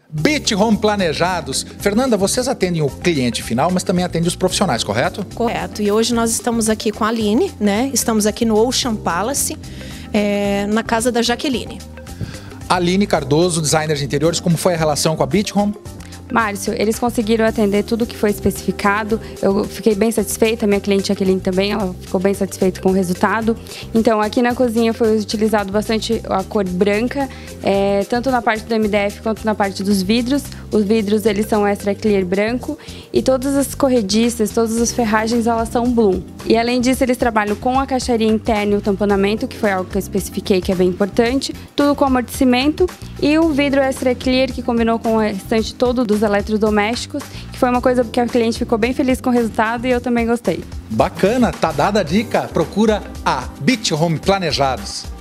Beach Home Planejados. Fernanda, vocês atendem o cliente final, mas também atendem os profissionais, correto? Correto. E hoje nós estamos aqui com a Aline, né? Estamos aqui no Ocean Palace, na casa da Jaqueline. Aline Cardoso, designer de interiores, como foi a relação com a Beach Home? Márcio, eles conseguiram atender tudo que foi especificado, eu fiquei bem satisfeita, minha cliente Jaqueline também, ela ficou bem satisfeita com o resultado. Então aqui na cozinha foi utilizado bastante a cor branca, tanto na parte do MDF quanto na parte dos vidros. Os vidros eles são extra clear branco e todas as corrediças, todas as ferragens elas são bloom. E além disso eles trabalham com a caixaria interna e o tamponamento, que foi algo que eu especifiquei que é bem importante, tudo com amortecimento e o vidro extra clear que combinou com o restante todo dos eletrodomésticos, que foi uma coisa que a cliente ficou bem feliz com o resultado e eu também gostei. Bacana, tá dada a dica, procura a Beach Home Planejados.